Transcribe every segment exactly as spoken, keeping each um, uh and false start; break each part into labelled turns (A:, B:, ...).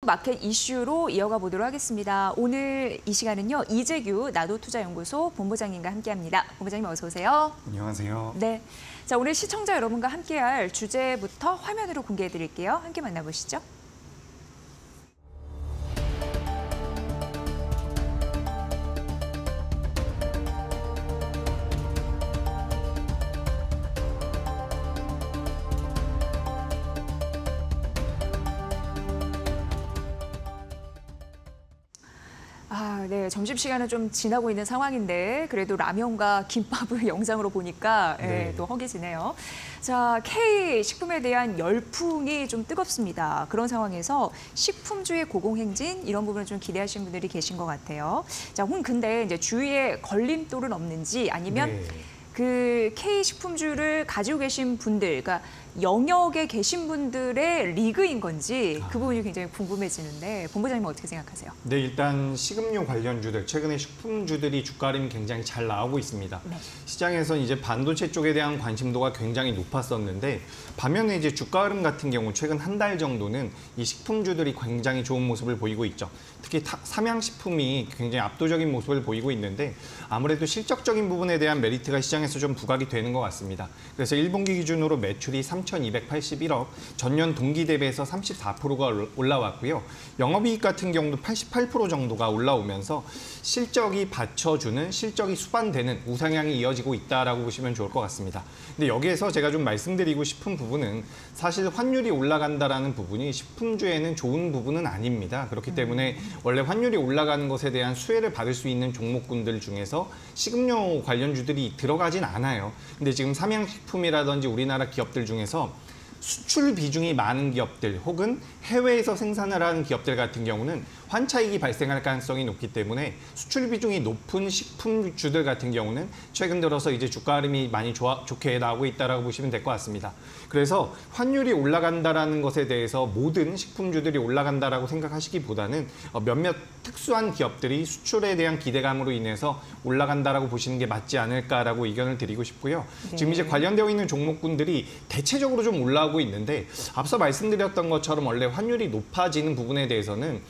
A: 마켓 이슈로 이어가 보도록 하겠습니다. 오늘 이 시간은요, 이재규 나도투자연구소 본부장님과 함께합니다. 본부장님 어서 오세요.
B: 안녕하세요.
A: 네, 자 오늘 시청자 여러분과 함께할 주제부터 화면으로 공개해드릴게요. 함께 만나보시죠. 아, 네. 점심시간은 좀 지나고 있는 상황인데 그래도 라면과 김밥을 영상으로 보니까 네. 예, 또 허기지네요. 자, K 식품에 대한 열풍이 좀 뜨겁습니다. 그런 상황에서 식품주의 고공행진 이런 부분을 좀 기대하시는 분들이 계신 것 같아요. 자, 혹은 근데 이제 주위에 걸림돌은 없는지 아니면 네. 그 K 식품주를 가지고 계신 분들, 그러니까 영역에 계신 분들의 리그인 건지 그 부분이 굉장히 궁금해지는데 본부장님은 어떻게 생각하세요?
B: 네, 일단 식음료 관련주들, 최근에 식품주들이 주가 흐름이 굉장히 잘 나오고 있습니다. 네. 시장에서 이제 반도체 쪽에 대한 관심도가 굉장히 높았었는데 반면에 이제 주가 흐름 같은 경우 최근 한 달 정도는 이 식품주들이 굉장히 좋은 모습을 보이고 있죠. 특히 삼양식품이 굉장히 압도적인 모습을 보이고 있는데 아무래도 실적적인 부분에 대한 메리트가 시장에서 좀 부각이 되는 것 같습니다. 그래서 일 분기 기준으로 매출이 삼천이백팔십일억, 전년 동기 대비해서 삼십사 퍼센트가 올라왔고요. 영업이익 같은 경우도 팔십팔 퍼센트 정도가 올라오면서 실적이 받쳐주는, 실적이 수반되는 우상향이 이어지고 있다라고 보시면 좋을 것 같습니다. 근데 여기에서 제가 좀 말씀드리고 싶은 부분은 사실 환율이 올라간다라는 부분이 식품주에는 좋은 부분은 아닙니다. 그렇기 때문에 원래 환율이 올라가는 것에 대한 수혜를 받을 수 있는 종목군들 중에서 식음료 관련주들이 들어가진 않아요. 근데 지금 삼양식품이라든지 우리나라 기업들 중에서 수출 비중이 많은 기업들 혹은 해외에서 생산을 하는 기업들 같은 경우는 환차익이 발생할 가능성이 높기 때문에 수출 비중이 높은 식품주들 같은 경우는 최근 들어서 이제 주가 흐름이 많이 좋아, 좋게 나오고 있다라고 보시면 될 것 같습니다. 그래서 환율이 올라간다라는 것에 대해서 모든 식품주들이 올라간다라고 생각하시기보다는 몇몇 특수한 기업들이 수출에 대한 기대감으로 인해서 올라간다라고 보시는 게 맞지 않을까라고 의견을 드리고 싶고요. 네. 지금 이제 관련되어 있는 종목군들이 대체적으로 좀 올라오고 있는데 앞서 말씀드렸던 것처럼 원래 환율이 높아지는 부분에 대해서는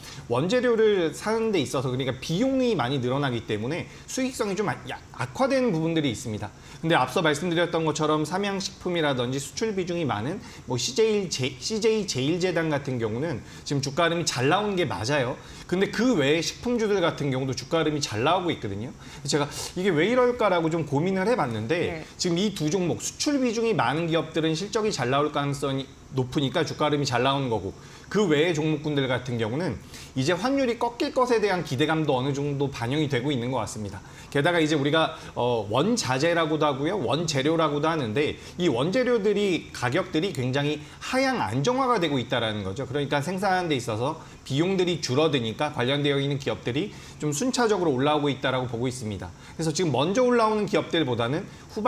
B: 원재료를 사는 데 있어서 그러니까 비용이 많이 늘어나기 때문에 수익성이 좀 악화되는 부분들이 있습니다. 근데 앞서 말씀드렸던 것처럼 삼양식품이라든지 수출 비중이 많은 뭐 씨제이, 씨제이 제일제당 같은 경우는 지금 주가 흐름이 잘 나오는 게 맞아요. 근데 그 외에 식품주들 같은 경우도 주가 흐름이 잘 나오고 있거든요. 제가 이게 왜 이럴까라고 좀 고민을 해봤는데 네. 지금 이 두 종목 수출 비중이 많은 기업들은 실적이 잘 나올 가능성이 높으니까 주가 흐름이 잘 나오는 거고 그 외의 종목군들 같은 경우는 이제 환율이 꺾일 것에 대한 기대감도 어느 정도 반영이 되고 있는 것 같습니다. 게다가 이제 우리가 어, 원자재라고도 하고요, 원재료라고도 하는데 이 원재료들이 가격들이 굉장히 하향 안정화가 되고 있다는 거죠. 그러니까 생산하는 데 있어서 비용들이 줄어드니까 관련되어 있는 기업들이 좀 순차적으로 올라오고 있다라고 보고 있습니다. 그래서 지금 먼저 올라오는 기업들보다는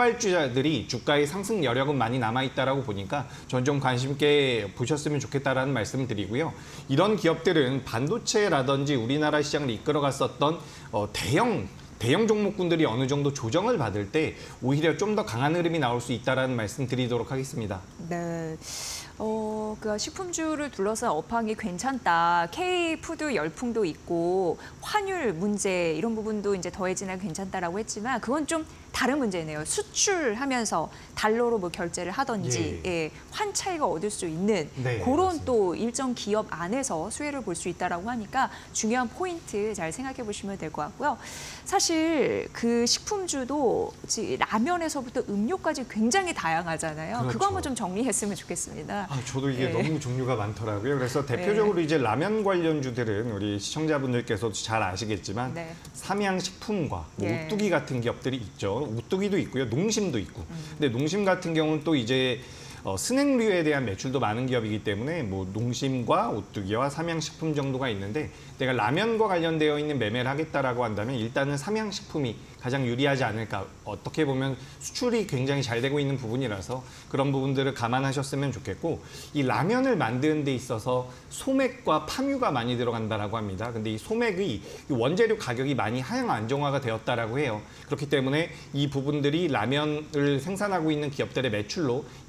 B: 후발주자들이 주가의 상승 여력은 많이 남아있다라고 보니까 전 좀 관심 있게 보셨으면 좋겠다라는 말씀을 드리고요. 이런 기업들은 반도체라든지 우리나라 시장을 이끌어갔었던 어, 대형 대형 종목군들이 어느 정도 조정을 받을 때 오히려 좀 더 강한 흐름이 나올 수 있다라는 말씀 드리도록 하겠습니다.
A: 네. 어, 그 식품주를 둘러싼 업황이 괜찮다. K푸드 열풍도 있고 환율 문제 이런 부분도 이제 더해지나 괜찮다라고 했지만 그건 좀 다른 문제네요. 수출하면서 달러로 뭐 결제를 하든지 예. 예, 환차익을 얻을 수 있는 네, 그런 맞습니다. 또 일정 기업 안에서 수혜를 볼 수 있다라고 하니까 중요한 포인트 잘 생각해 보시면 될 것 같고요. 사실 그 식품주도 라면에서부터 음료까지 굉장히 다양하잖아요. 그렇죠. 그거 한번 좀 정리했으면 좋겠습니다.
B: 아, 저도 이게
A: 네.
B: 너무 종류가 많더라고요. 그래서 대표적으로 네. 이제 라면 관련주들은 우리 시청자분들께서도 잘 아시겠지만 네. 삼양식품과 뭐 예. 우뚜기 같은 기업들이 있죠. 우뚜기도 있고요. 농심도 있고. 음. 근데 농심 같은 경우는 또 이제 어, 스낵류에 대한 매출도 많은 기업이기 때문에 뭐 농심과 오뚜기와 삼양식품 정도가 있는데 내가 라면과 관련되어 있는 매매를 하겠다라고 한다면 일단은 삼양식품이 가장 유리하지 않을까. 어떻게 보면 수출이 굉장히 잘 되고 있는 부분이라서 그런 부분들을 감안하셨으면 좋겠고 이 라면을 만드는 데 있어서 소맥과 파뮤가 많이 들어간다라고 합니다. 근데 이 소맥의 원재료 가격이 많이 하향 안정화가 되었다라고 해요. 그렇기 때문에 이 부분들이 라면을 생산하고 있는 기업들의 매출로 이어질 가능성이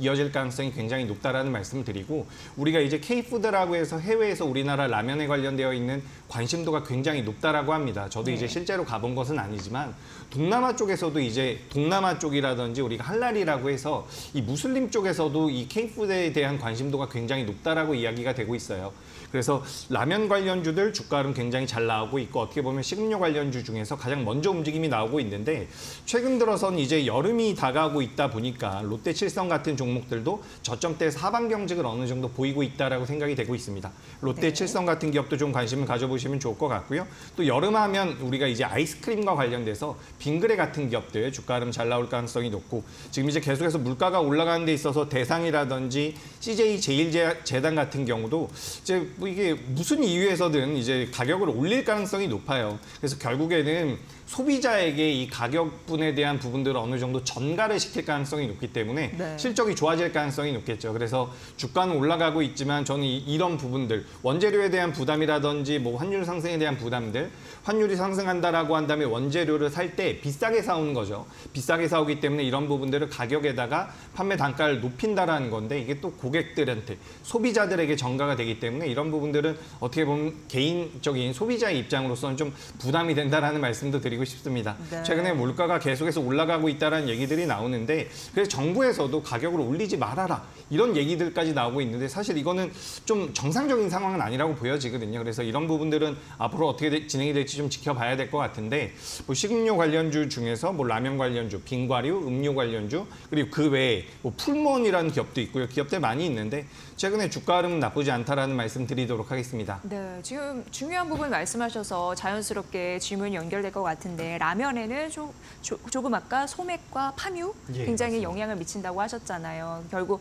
B: 가능성이 굉장히 높다라는 말씀을 드리고 우리가 이제 K푸드라고 해서 해외에서 우리나라 라면에 관련되어 있는 관심도가 굉장히 높다라고 합니다. 저도
A: 네.
B: 이제 실제로 가본 것은 아니지만 동남아 쪽에서도 이제 동남아 쪽이라든지 우리가 할랄이라고 해서 이 무슬림 쪽에서도 이 K푸드에 대한 관심도가 굉장히 높다라고 이야기가 되고 있어요. 그래서 라면 관련주들 주가는 굉장히 잘 나오고 있고 어떻게 보면 식음료 관련주 중에서 가장 먼저 움직임이 나오고 있는데 최근 들어서는 이제 여름이 다가오고 있다 보니까 롯데칠성 같은 종목들도 저점대에서 하방 경직을 어느 정도 보이고 있다라고 생각이 되고 있습니다. 롯데칠성 같은 기업도 좀 관심을 가져보시면 좋을 것 같고요. 또 여름하면 우리가 이제 아이스크림과 관련돼서 빙그레 같은 기업들 주가 흐름 잘 나올 가능성이 높고 지금 이제 계속해서 물가가 올라가는 데 있어서 대상이라든지 씨제이 제일제당 같은 경우도 이제 뭐 이게 무슨 이유에서든 이제 가격을 올릴 가능성이 높아요. 그래서 결국에는 소비자에게 이 가격분에 대한 부분들을 어느 정도 전가를 시킬 가능성이 높기 때문에
A: 네.
B: 실적이 좋아질 가능성이 높겠죠. 그래서 주가는 올라가고 있지만 저는 이, 이런 부분들 원재료에 대한 부담이라든지 뭐 환율 상승에 대한 부담들 환율이 상승한다라고 한다면 원재료를 살 때 비싸게 사오는 거죠. 비싸게 사오기 때문에 이런 부분들을 가격에다가 판매 단가를 높인다라는 건데 이게 또 고객들한테 소비자들에게 전가가 되기 때문에 이런 부분들은 어떻게 보면 개인적인 소비자의 입장으로서는 좀 부담이 된다라는 말씀도 드리고 싶습니다.
A: 네.
B: 최근에 물가가 계속해서 올라가고 있다는 얘기들이 나오는데 그래서 정부에서도 가격을 올리지 말아라 이런 얘기들까지 나오고 있는데 사실 이거는 좀 정상적인 상황은 아니라고 보여지거든요. 그래서 이런 부분들은 앞으로 어떻게 되, 진행이 될지 좀 지켜봐야 될 것 같은데 뭐 식음료 관련주 중에서 뭐 라면 관련주, 빙과류, 음료 관련주 그리고 그 외에 뭐 풀몬이라는 기업도 있고요. 기업들 많이 있는데 최근에 주가 흐름은 나쁘지 않다라는 말씀 드리도록 하겠습니다.
A: 네, 지금 중요한 부분 말씀하셔서 자연스럽게 질문이 연결될 것 같은데 라면에는 조, 조, 조금 아까 소맥과 파뮤
B: 예,
A: 굉장히
B: 맞습니다.
A: 영향을 미친다고 하셨잖아요. 결국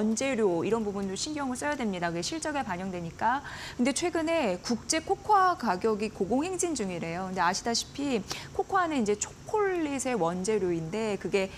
A: 원재료 이런 부분도 신경을 써야 됩니다. 그게 실적에 반영되니까. 근데 최근에 국제 코코아 가격이 고공행진 중이래요. 근데 아시다시피 코코아는 이제 초콜릿의 원재료인데 그게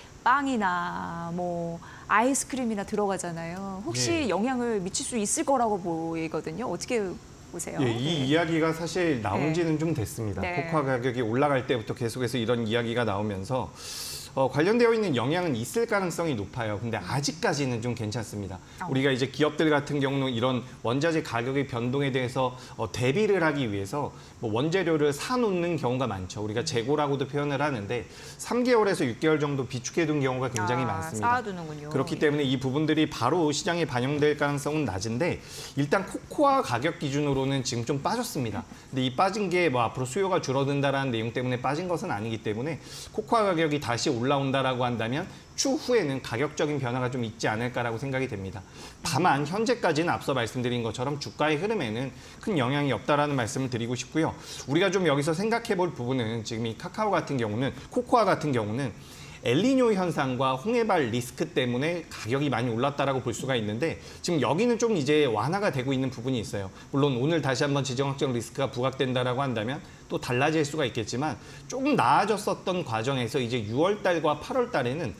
A: 빵이나 뭐 아이스크림이나 들어가잖아요. 혹시
B: 예.
A: 영향을 미칠 수 있을 거라고 보이거든요. 어떻게 보세요?
B: 예, 이
A: 네.
B: 이야기가 사실 나온
A: 네.
B: 지는 좀 됐습니다.
A: 네.
B: 코코아 가격이 올라갈 때부터 계속해서 이런 이야기가 나오면서 어, 관련되어 있는 영향은 있을 가능성이 높아요. 근데 아직까지는 좀 괜찮습니다.
A: 어.
B: 우리가 이제 기업들 같은 경우는 이런 원자재 가격의 변동에 대해서 어, 대비를 하기 위해서 뭐 원재료를 사놓는 경우가 많죠. 우리가 재고라고도 표현을 하는데 삼 개월에서 육 개월 정도 비축해둔 경우가 굉장히
A: 아,
B: 많습니다.
A: 쌓아두는군요.
B: 그렇기 때문에 이 부분들이 바로 시장에 반영될 가능성은 낮은데 일단 코코아 가격 기준으로는 지금 좀 빠졌습니다. 근데 이 빠진 게 뭐 앞으로 수요가 줄어든다라는 내용 때문에 빠진 것은 아니기 때문에 코코아 가격이 다시 올라온다라고 한다면 추후에는 가격적인 변화가 좀 있지 않을까라고 생각이 됩니다. 다만 현재까지는 앞서 말씀드린 것처럼 주가의 흐름에는 큰 영향이 없다라는 말씀을 드리고 싶고요. 우리가 좀 여기서 생각해 볼 부분은 지금 이 카카오 같은 경우는 코코아 같은 경우는 엘니뇨 현상과 홍해발 리스크 때문에 가격이 많이 올랐다라고 볼 수가 있는데 지금 여기는 좀 이제 완화가 되고 있는 부분이 있어요. 물론 오늘 다시 한번 지정학적 리스크가 부각된다라고 한다면 또 달라질 수가 있겠지만 조금 나아졌었던 과정에서 이제 유월 달과 팔월 달에는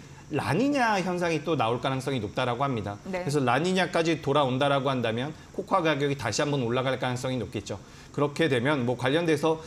B: 라니냐 현상이 또 나올 가능성이 높다라고 합니다.
A: 네.
B: 그래서 라니냐까지 돌아온다라고 한다면 코코아 가격이 다시 한번 올라갈 가능성이 높겠죠. 그렇게 되면 뭐 관련돼서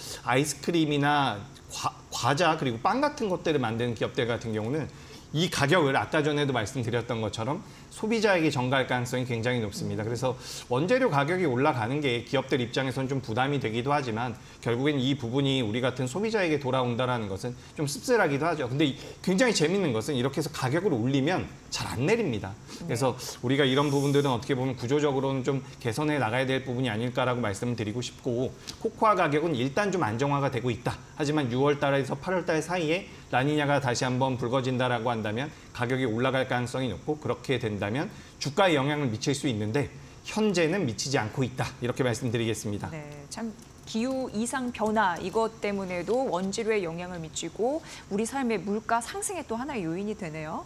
B: 아이스크림이나 과, 과자 그리고 빵 같은 것들을 만드는 기업들 같은 경우는 이 가격을 아까 전에도 말씀드렸던 것처럼 소비자에게 전가할 가능성이 굉장히 높습니다. 그래서 원재료 가격이 올라가는 게 기업들 입장에서는 좀 부담이 되기도 하지만 결국엔 이 부분이 우리 같은 소비자에게 돌아온다는 것은 좀 씁쓸하기도 하죠. 근데 굉장히 재밌는 것은 이렇게 해서 가격을 올리면 잘 안 내립니다. 그래서 우리가 이런 부분들은 어떻게 보면 구조적으로는 좀 개선해 나가야 될 부분이 아닐까라고 말씀을 드리고 싶고 코코아 가격은 일단 좀 안정화가 되고 있다. 하지만 유월 달에서 팔월 달 사이에 라니냐가 다시 한번 불거진다라고 한다면 가격이 올라갈 가능성이 높고 그렇게 된다면 주가에 영향을 미칠 수 있는데 현재는 미치지 않고 있다. 이렇게 말씀드리겠습니다.
A: 네, 참 기후 이상 변화 이것 때문에도 원재료에 영향을 미치고 우리 삶의 물가 상승의 또 하나의 요인이 되네요.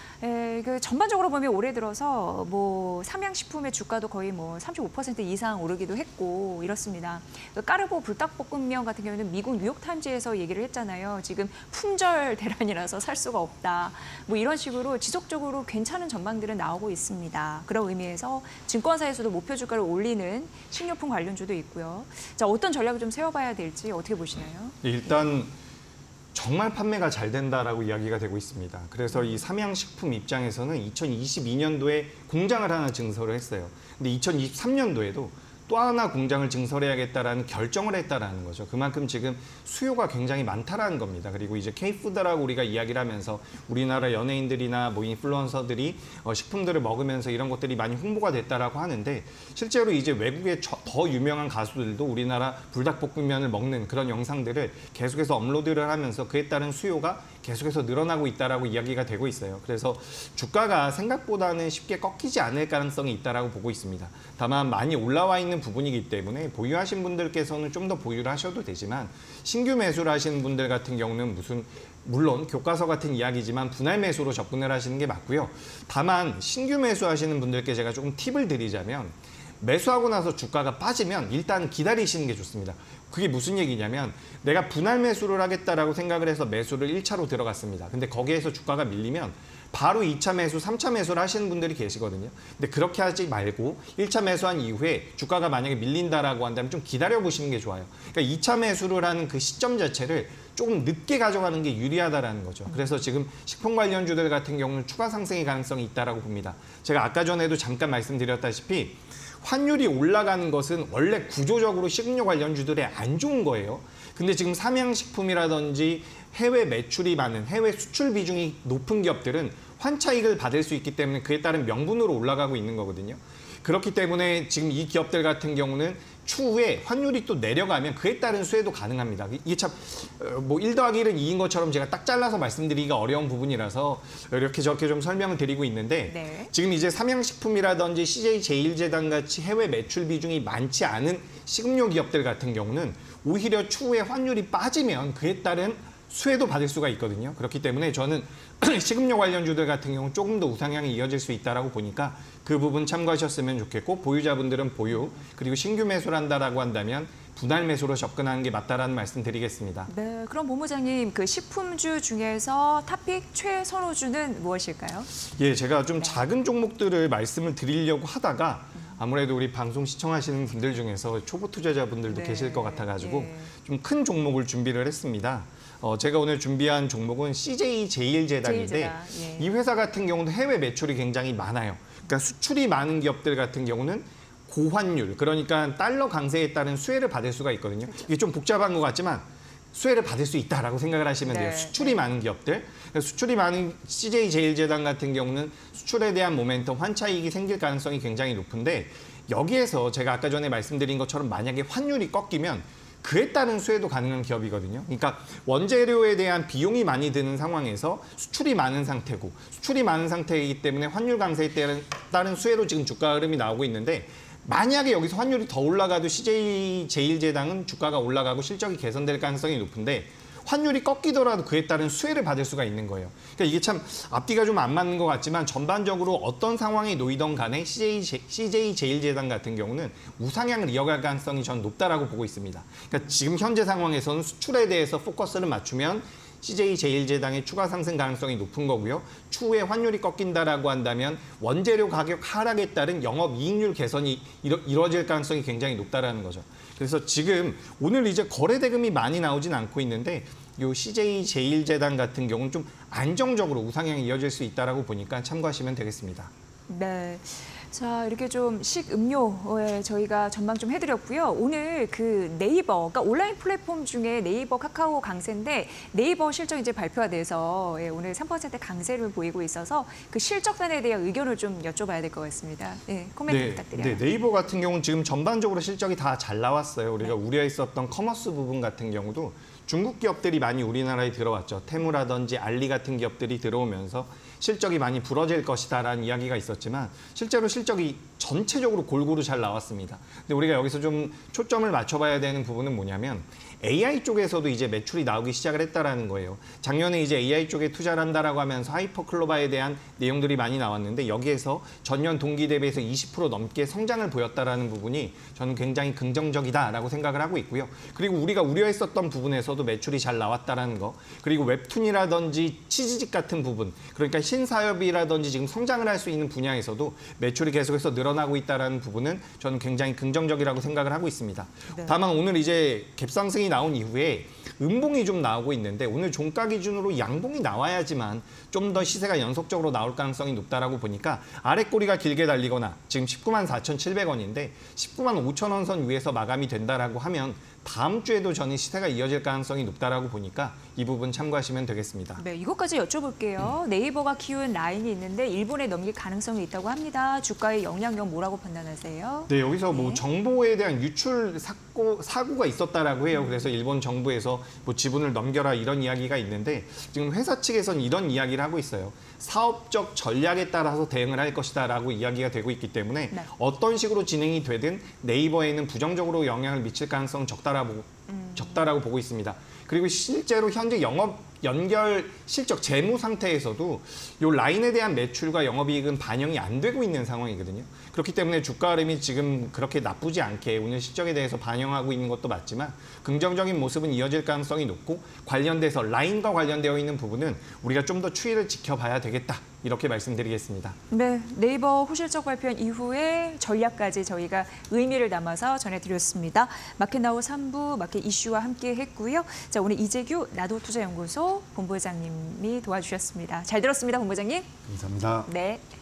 A: 에, 그 전반적으로 보면 올해 들어서 뭐 삼양식품의 주가도 거의 뭐 삼십오 퍼센트 이상 오르기도 했고 이렇습니다. 그 까르보 불닭볶음면 같은 경우는 미국 뉴욕타임즈에서 얘기를 했잖아요. 지금 품절 대란이라서 살 수가 없다. 뭐 이런 식으로 지속적으로 괜찮은 전망들은 나오고 있습니다. 그런 의미에서 증권사에서도 목표 주가를 올리는 식료품 관련주도 있고요. 자, 어떤 전략을 좀 세워봐야 될지 어떻게 보시나요?
B: 일단 정말 판매가 잘 된다라고 이야기가 되고 있습니다. 그래서 이 삼양식품 입장에서는 이천이십이 년도에 공장을 하나 증설을 했어요. 근데 이천이십삼 년도에도 또 하나 공장을 증설해야겠다라는 결정을 했다라는 거죠. 그만큼 지금 수요가 굉장히 많다라는 겁니다. 그리고 이제 K푸드라고 우리가 이야기를 하면서 우리나라 연예인들이나 뭐 인플루언서들이 어, 식품들을 먹으면서 이런 것들이 많이 홍보가 됐다라고 하는데 실제로 이제 외국의 더 유명한 가수들도 우리나라 불닭볶음면을 먹는 그런 영상들을 계속해서 업로드를 하면서 그에 따른 수요가 계속해서 늘어나고 있다라고 이야기가 되고 있어요. 그래서 주가가 생각보다는 쉽게 꺾이지 않을 가능성이 있다라고 보고 있습니다. 다만 많이 올라와 있는 부분이기 때문에 보유하신 분들께서는 좀 더 보유를 하셔도 되지만 신규 매수를 하시는 분들 같은 경우는 무슨 물론 교과서 같은 이야기지만 분할 매수로 접근을 하시는 게 맞고요. 다만 신규 매수하시는 분들께 제가 조금 팁을 드리자면 매수하고 나서 주가가 빠지면 일단 기다리시는 게 좋습니다. 그게 무슨 얘기냐면 내가 분할 매수를 하겠다라고 생각을 해서 매수를 일 차로 들어갔습니다. 근데 거기에서 주가가 밀리면 바로 이 차 매수, 삼 차 매수를 하시는 분들이 계시거든요. 근데 그렇게 하지 말고 일 차 매수한 이후에 주가가 만약에 밀린다라고 한다면 좀 기다려보시는 게 좋아요. 그러니까 이 차 매수를 하는 그 시점 자체를 조금 늦게 가져가는 게 유리하다라는 거죠. 그래서 지금 식품 관련주들 같은 경우는 추가 상승의 가능성이 있다라고 봅니다. 제가 아까 전에도 잠깐 말씀드렸다시피 환율이 올라가는 것은 원래 구조적으로 식음료 관련주들에 안 좋은 거예요. 근데 지금 삼양식품이라든지 해외 매출이 많은 해외 수출 비중이 높은 기업들은 환차익을 받을 수 있기 때문에 그에 따른 명분으로 올라가고 있는 거거든요. 그렇기 때문에 지금 이 기업들 같은 경우는 추후에 환율이 또 내려가면 그에 따른 수혜도 가능합니다. 이게 참 뭐 일 더하기 일은 이인 것처럼 제가 딱 잘라서 말씀드리기가 어려운 부분이라서 이렇게 저렇게 좀 설명을 드리고 있는데
A: 네.
B: 지금 이제 삼양식품이라든지 씨제이제일제당 같이 해외 매출 비중이 많지 않은 식음료 기업들 같은 경우는 오히려 추후에 환율이 빠지면 그에 따른 수혜도 받을 수가 있거든요. 그렇기 때문에 저는 식음료 관련주들 같은 경우는 조금 더 우상향이 이어질 수 있다고 보니까 그 부분 참고하셨으면 좋겠고 보유자분들은 보유, 그리고 신규 매수를 한다라고 한다면 분할 매수로 접근하는 게 맞다라는 말씀 드리겠습니다.
A: 네, 그럼 본부장님 그 식품주 중에서 탑픽 최선호주는 무엇일까요?
B: 예, 제가 좀
A: 네.
B: 작은 종목들을 말씀을 드리려고 하다가 아무래도 우리 방송 시청하시는 분들 중에서 초보 투자자분들도
A: 네.
B: 계실 것 같아가지고
A: 예.
B: 좀 큰 종목을 준비를 했습니다. 어, 제가 오늘 준비한 종목은 씨제이제일제당인데
A: 제일제당, 예.
B: 이 회사 같은 경우도 해외 매출이 굉장히 많아요. 그러니까 수출이 많은 기업들 같은 경우는 고환율, 그러니까 달러 강세에 따른 수혜를 받을 수가 있거든요.
A: 그렇죠.
B: 이게 좀 복잡한 것 같지만 수혜를 받을 수 있다라고 생각을 하시면 돼요.
A: 네.
B: 수출이 많은 기업들. 그러니까 수출이 많은 씨제이제일제당 같은 경우는 수출에 대한 모멘텀, 환차익이 생길 가능성이 굉장히 높은데 여기에서 제가 아까 전에 말씀드린 것처럼 만약에 환율이 꺾이면 그에 따른 수혜도 가능한 기업이거든요. 그러니까 원재료에 대한 비용이 많이 드는 상황에서 수출이 많은 상태고 수출이 많은 상태이기 때문에 환율 강세에 따른 수혜로 지금 주가 흐름이 나오고 있는데 만약에 여기서 환율이 더 올라가도 씨제이제일제당은 주가가 올라가고 실적이 개선될 가능성이 높은데 환율이 꺾이더라도 그에 따른 수혜를 받을 수가 있는 거예요. 그러니까 이게 참 앞뒤가 좀 안 맞는 것 같지만 전반적으로 어떤 상황에 놓이던 간에 씨제이제일제당 같은 경우는 우상향을 이어갈 가능성이 전 높다라고 보고 있습니다. 그러니까 지금 현재 상황에서는 수출에 대해서 포커스를 맞추면 씨제이제일제당의 추가 상승 가능성이 높은 거고요. 추후에 환율이 꺾인다라고 한다면 원재료 가격 하락에 따른 영업이익률 개선이 이루, 이루어질 가능성이 굉장히 높다라는 거죠. 그래서 지금 오늘 이제 거래 대금이 많이 나오진 않고 있는데 요 씨제이제일제당 같은 경우는 좀 안정적으로 우상향이 이어질 수 있다라고 보니까 참고하시면 되겠습니다.
A: 네. 자, 이렇게 좀 식음료에 저희가 전망 좀 해드렸고요. 오늘 그 네이버, 그러니까 온라인 플랫폼 중에 네이버, 카카오 강세인데 네이버 실적 이제 발표가 돼서 예, 오늘 삼 퍼센트 강세를 보이고 있어서 그 실적단에 대한 의견을 좀 여쭤봐야 될 것 같습니다. 예, 코멘트
B: 네,
A: 부탁드려요.
B: 네, 네이버 같은 경우는 지금 전반적으로 실적이 다 잘 나왔어요. 우리가
A: 네.
B: 우려했었던 커머스 부분 같은 경우도 중국 기업들이 많이 우리나라에 들어왔죠. 테무라든지 알리 같은 기업들이 들어오면서 실적이 많이 부러질 것이다라는 이야기가 있었지만 실제로 실적이 전체적으로 골고루 잘 나왔습니다. 근데 우리가 여기서 좀 초점을 맞춰봐야 되는 부분은 뭐냐면 에이아이 쪽에서도 이제 매출이 나오기 시작을 했다라는 거예요. 작년에 이제 에이아이 쪽에 투자를 한다라고 하면서 하이퍼클로바에 대한 내용들이 많이 나왔는데 여기에서 전년 동기 대비해서 이십 퍼센트 넘게 성장을 보였다라는 부분이 저는 굉장히 긍정적이다라고 생각을 하고 있고요. 그리고 우리가 우려했었던 부분에서도 매출이 잘 나왔다라는 거, 그리고 웹툰이라든지 치즈직 같은 부분, 그러니까 신사업이라든지 지금 성장을 할 수 있는 분야에서도 매출이 계속해서 늘어나고 있다는 부분은 저는 굉장히 긍정적이라고 생각을 하고 있습니다.
A: 네.
B: 다만 오늘 이제 갭상승이 나온 이후에 음봉이 좀 나오고 있는데 오늘 종가 기준으로 양봉이 나와야지만 좀 더 시세가 연속적으로 나올 가능성이 높다라고 보니까 아래 꼬리가 길게 달리거나 지금 십구만 사천칠백 원인데 십구만 오천 원 선 위에서 마감이 된다라고 하면 다음 주에도 저는 시세가 이어질 가능성이 높다라고 보니까 이 부분 참고하시면 되겠습니다.
A: 네, 이것까지 여쭤볼게요. 네이버가 키운 라인이 있는데 일본에 넘길 가능성이 있다고 합니다. 주가의 영향력 뭐라고 판단하세요?
B: 네, 여기서 뭐
A: 네.
B: 정보에 대한 유출 사고, 사고가 있었다라고 해요. 그래서 일본 정부에서 뭐 지분을 넘겨라 이런 이야기가 있는데 지금 회사 측에서는 이런 이야기를 하고 있어요. 사업적 전략에 따라서 대응을 할 것이다라고 이야기가 되고 있기 때문에
A: 네.
B: 어떤 식으로 진행이 되든 네이버에는 부정적으로 영향을 미칠 가능성 적다라고
A: 음.
B: 적다라고 보고 있습니다. 그리고 실제로 현재 영업 연결 실적 재무 상태에서도 이 라인에 대한 매출과 영업이익은 반영이 안 되고 있는 상황이거든요. 그렇기 때문에 주가 흐름이 지금 그렇게 나쁘지 않게 오늘 실적에 대해서 반영하고 있는 것도 맞지만 긍정적인 모습은 이어질 가능성이 높고 관련돼서 라인과 관련되어 있는 부분은 우리가 좀 더 추이를 지켜봐야 되겠다. 이렇게 말씀드리겠습니다.
A: 네, 네이버 호실적 발표한 이후에 전략까지 저희가 의미를 담아서 전해드렸습니다. 마켓나우 삼 부 마켓 이슈와 함께 했고요. 자, 오늘 이재규 나도투자연구소 본부장님이 도와주셨습니다. 잘 들었습니다, 본부장님.
C: 감사합니다.
A: 네.